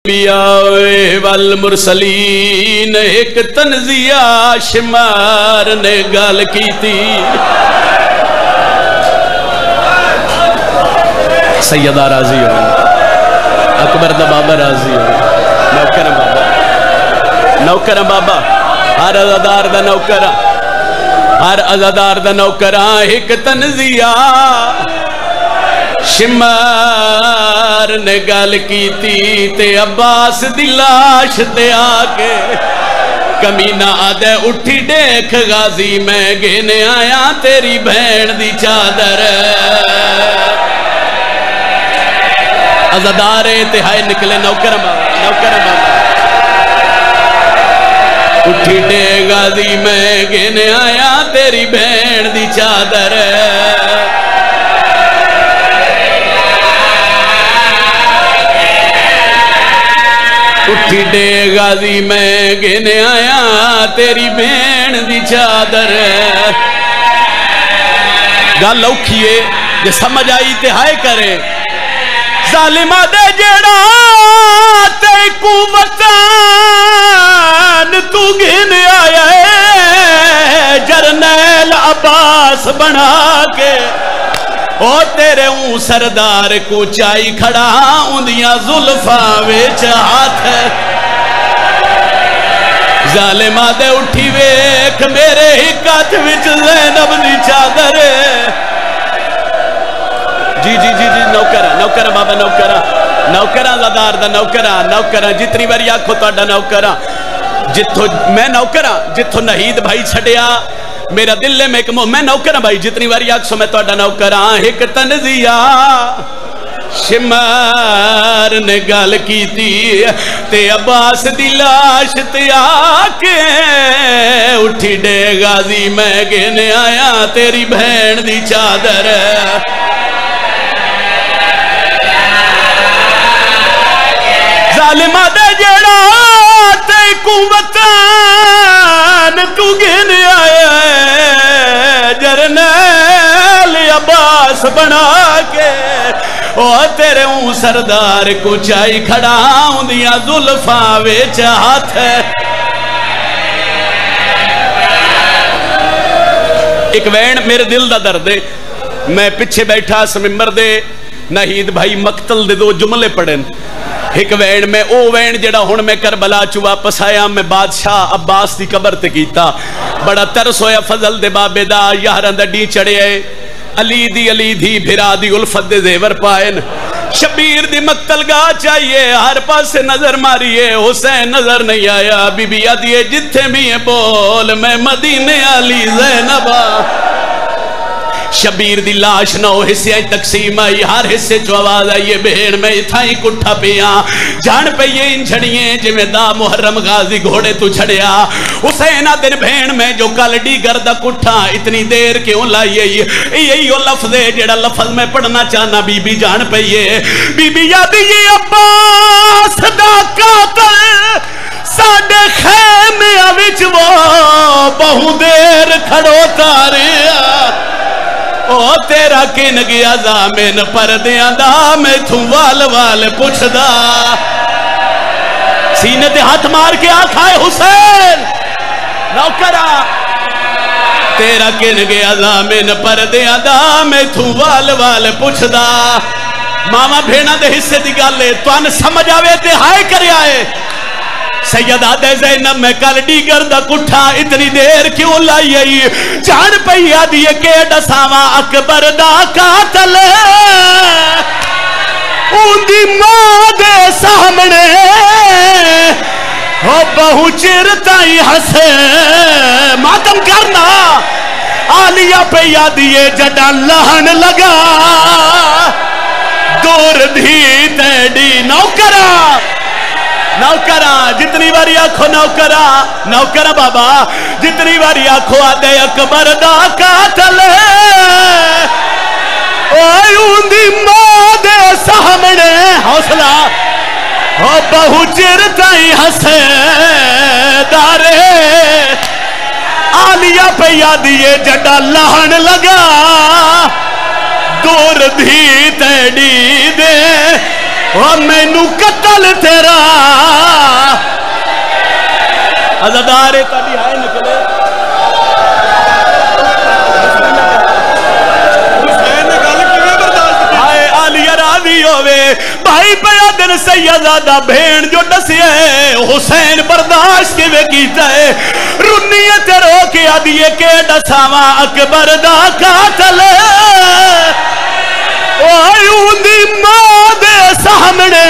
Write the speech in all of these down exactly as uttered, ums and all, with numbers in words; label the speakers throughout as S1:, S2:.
S1: والمرسلین ایک تنزیہ شمار نے گال کی تھی سیدہ راضی ہو اکبر دا بابا راضی ہو نوکر بابا نوکر بابا ہر عزادار دا نوکر ہر عزادار دا نوکر ایک تنزیہ شمار نے گال کی تھی تے عباس دی لاش تے آکے کمینہ آدھے اٹھی دیکھ غازی میں گھنے آیا تیری بہن دی چادر عزادارے تہائی نکلے نوکر بابا نوکر بابا اٹھی دے غازی میں گھنے آیا تیری بہن دی چادر اٹھی دے غازی میں گھنے آیا تیری بہن دی چادر گل اوکھیے جے سمجھ آئی تے ہائے کرے ظالمہ دے جڑا تے قوتان تو گھنے آیا ہے جرنیل عباس بنا کے او تیرے اون سردار کو چائی کھڑا اندیاں ظلفاں ویچ ہاتھ ہے ظالمہ دے اٹھی ویک میرے ہی کاتھ وچ زینب دی چادر جی جی جی جی نوکرہ نوکرہ بابا نوکرہ نوکرہ زدار دا نوکرہ نوکرہ جتنی باری آکھو تو اڈا نوکرہ جتو میں نوکرہ جتو نہید بھائی چھڑیا میرا دل لے میں ایک موہ میں نوکرہ بھائی جتنی باری آکھ سو میں تو اڈا نوکرہ ایک تنزیہ شمار نے گال کی تھی تے عباس دی لاش تے آکے اٹھی دے غازی میں گھنے آیا تیری بہن دی چادر ظالمہ دے جڑا تے قوتان تو گھنے آیا جرنیل عباس بنا کے او تیرے اون سردار کو چائی کھڑا اندیاں ظلفاں ویچ ہاتھ ہے ایک وین میرے دل دا درد ہے میں پچھے بیٹھا سممبر دے نہید بھائی مقتل دے دو جملے پڑھیں ایک وین میں او وین جڑا ہون میں کربلا چو واپس آیا میں بادشاہ عباس دی قبر تے کیتا بڑا ترس ہویا فضل دے بابے دا یاران دا ڈی چڑے آئے علی دی علی دی بھرا دی الفت دے زیور پائن شبیر دی مقتل گاہ چاہیے ہر پاس سے نظر ماریے حسین نظر نہیں آیا بی بی آدھیے جتھے بھی بول میں مدینے علی زینبہ شبیر دی لاش نو حصے آئی تقسیم آئی ہر حصے چو آواز آئیے بہن میں اتھائی کٹھا پیا جان پہ یہ ان جھڑیے جمیں دا محرم غازی گھوڑے تو جھڑیا حسینہ دن بہن میں جو کالڈی گردہ کٹھا اتنی دیر کیوں لائیے یہی وہ لفظ ہے جڑا لفظ میں پڑھنا چاہنا بی بی جان پہ یہ بی بی یادی یہ عباس دا قاتل ساڑے خیمے آوچ وہ بہو دیر کھڑو تاریا او تیرا کن گیا زامن پر دیاں دا میں تھوں وال وال پوچھ دا سینے دے ہاتھ مار کے آکھائے حسین نوکرہ تیرا کن گیا زامن پر دیاں دا میں تھوں وال وال پوچھ دا ماما بھینا دے حصے دی گالے تو آن سمجھ آوے دے ہائے کرے آئے سیدہ دے زینب میں کل ڈیگر دا کٹھا اتنی دیر کیوں لائی آئی جان پہی آدھیے کہ ڈساواں اکبر دا قاتل اون دی ماں دے سامنے او بہو چرتائی ہسے ماتم کرنا آلیہ پہی آدھیے جڑا لہن لگا دور دھی تیڑی نوکرہ نوکرہ جتنی باری آنکھو نوکرہ نوکرہ بابا جتنی باری آنکھو آدھے اکبر دا قاتل اوہ اون دی ماں دے سامنے حوصلہ او بہو چرتائی ہسے دارے آلیہ پہ یادیے جڑا لہن لگا دور دھی تیڑی دے اور میں نو قتل تیرا وفادار ہے تاری ہائے نکلے ہائے آلیہ راضی ہوئے بھائی پیا دن سیدہ بھین جو ڈسیے حسین برداشت کے وے کیتا ہے رنیت رو کے آدھیے کے ڈساوا اکبر دا قاتل آئیون دی ماں دے سامنے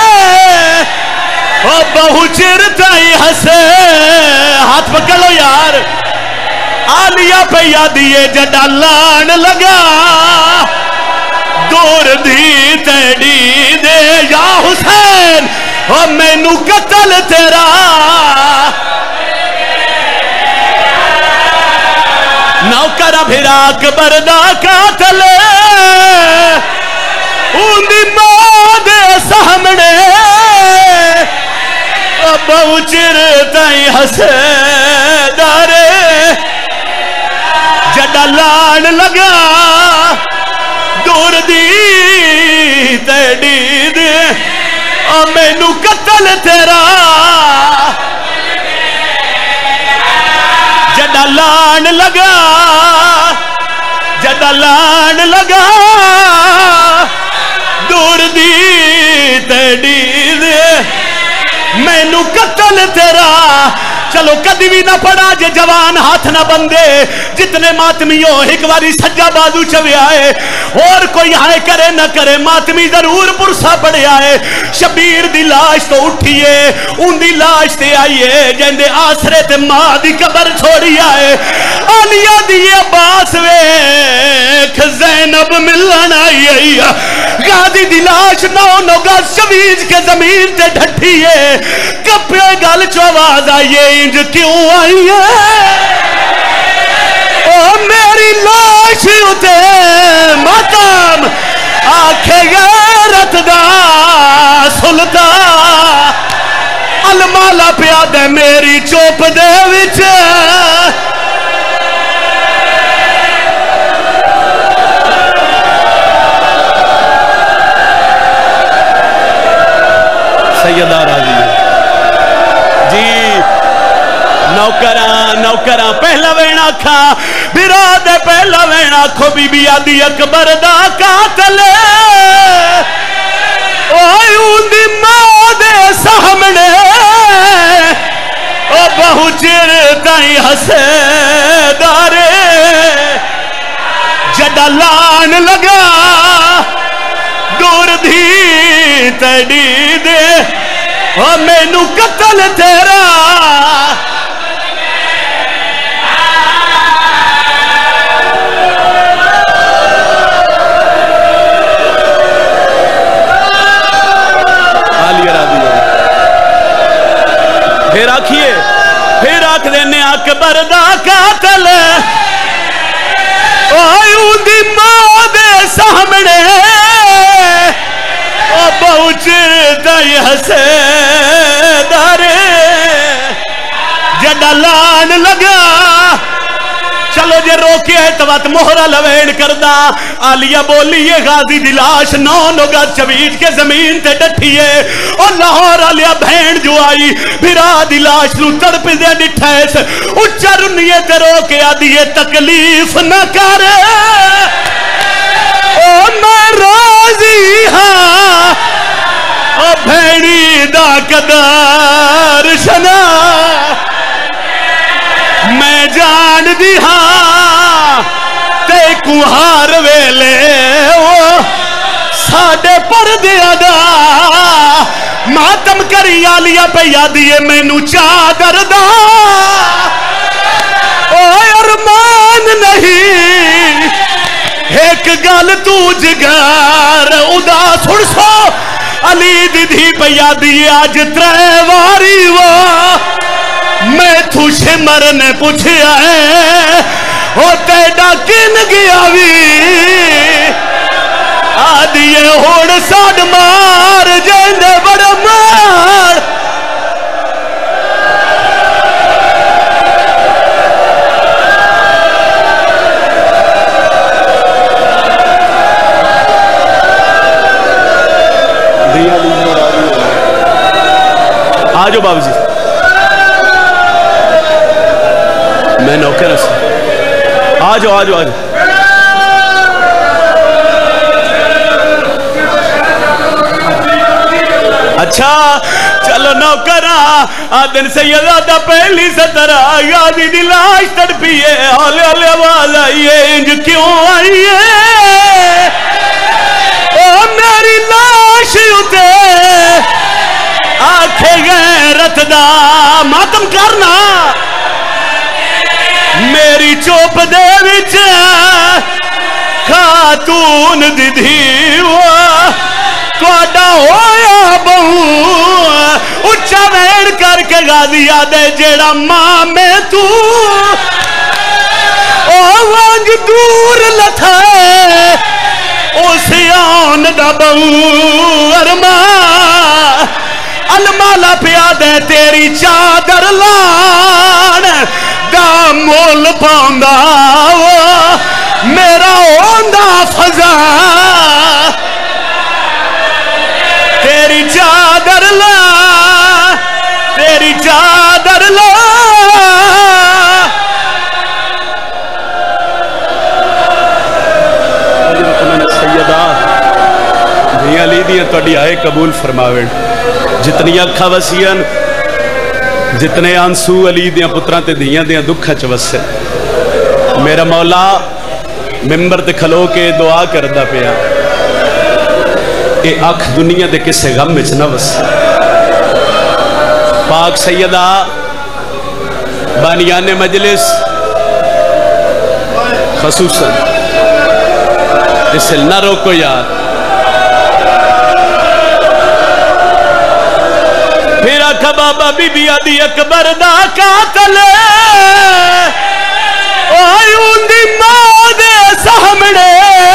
S1: او بہو چرتائی ہسے ہاتھ پکڑو یار آلیہ پہ یادیے جڑا لان لگا دور دی تیڑی دے یا حسین او میں نو قتل تیرا نوکرہ بھرا اکبر دا قاتل ان دی ماں دے سامنے بہو چرتائی ہسے دارے جڑا لان لگا دور دی تیڑی دے او میں نو قتل تیرا جڑا لان لگا جڑا لان لگا دور دی تیڑی دے میں نو قتل تیرا چلو کدی بھی نہ پڑا جے جوان ہاتھ نہ بندے جتنے ماتمی ہو ایک باری سجا بازو چوے آئے اور کوئی آئے کرے نہ کرے ماتمی ضرور پرسا پڑے آئے شبیر دی لاش تو اٹھئے ان دی لاش تے آئیے جندے آسرے تے ماں دی قبر چھوڑی آئے آلیہ دی عباس ویکھ زینب ملن آئیے غازی دی لاش نو نو گا شویج کے زمین تے ڈھٹھئے کپے گل چواز آئیے انج کیوں آئیے او میری لاش اتے ماتم آنکھیں غیرت دا سلطان المالا پیادے میری چوپ دے وچ سیدہ راضی جی نوکران نوکران پہلا وینا کھا برادے پہلا وینا کھو بی بی آدھی اکبر دا قاتل آئیون دی ماں دے سامنے او بہو چرتائی ہسے دارے جڑا لان لگا دور دی تیڑی دے او میں نو قتل تیرا آلیہ راضی ہے پھر آکھئے پھر آکھ دینے اکبر دا قاتل آئیون دی ماں دے سامنے او بہو چرتائی ہسے دارے جڑا لان لگا چلو جے روکے ہے توات مہرہ لوین کردہ آلیہ بولی یہ غازی دی لاش نو نوگا چویج کے زمین تے ڈٹھئے اور لاہور آلیہ بھین جو آئی بھرا دی لاش نو تڑپ دے ڈٹھائیس اچھا رنیے تے روکے آدھیے تکلیف نہ کرے او میں راضی ہاں او بھینی دا قدر شنا میں جان دی ہاں تے کوہار ویلے او ساڑے پر دیا دا ماتم کری آلیہ پہ یادیے میں نو چادر دا او ارمان نہیں ایک گل تو جگار ادا سڑ سو علی دیدھی پہ یادیے آج ترے واری وہ میں تو شمر نے پوچھیا ہے او تیڑا کن گیا بھی آدھیے ہوڑ ساڑ مار جیندے بڑا مار آجو بابو جی میں نوکر سے آ جاؤ آ جاؤ آ جاؤ اچھا چلو نوکرا آدن سیدہ دا پہلی سترہ غازی دی لاش تڑپیے ہولے ہولے آواز آئیے انج کیوں آئیے او میری لاش اتے آنکھیں غیرت دا ماتم کرنا میری چوپ دے وچ خاتون دی دھیوا کوڑا ہویا بہو اچھا ویڑ کر کے غازی آدھے جیڑا ماں میں تو او وانج دور لتھا اسی آن دا بہو ارمان المالا پیا دے تیری چادر لان دا مول پاؤندا میرا ہوندہ فضا تیری چادر لا تیری چادر لا سیدہ دھیاں لی دیاں توڑی آئے قبول فرماویں جتنی اکھا وسیعن جتنے آنسو علی دیاں پتران تے دھیاں دیاں دکھا چوسے میرا مولا ممبر تے کھلو کے دعا کردہ پیا اے آنکھ دنیا دے کسے غم میں چنہ وس پاک سیدہ بانیان مجلس خصوصاً اسے نہ روکو یار پھر آکھا بابا بی بی آدھی اکبر دا قاتل آئیون دی ماں دے سامنے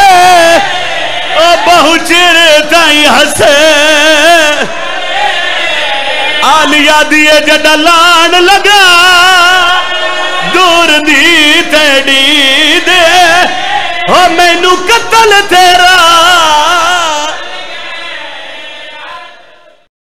S1: بہو چیرے تائیں ہسے آلیا دیئے جڑا لان لگا دور دی تیڑی دے او میں نو قتل تیرا